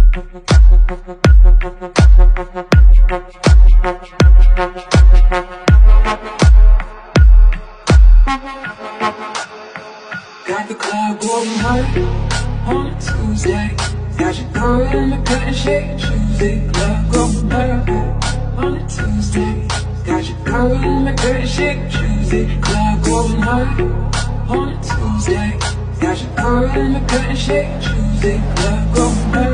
Got the club going hard on a Tuesday. Got your girl in the cutting shade Tuesday. Club going hard on a Tuesday. Got your girl in the cutting shade Tuesday. Club going hard on a Tuesday. Got your girl in the cutting shade Tuesday. Club going hard.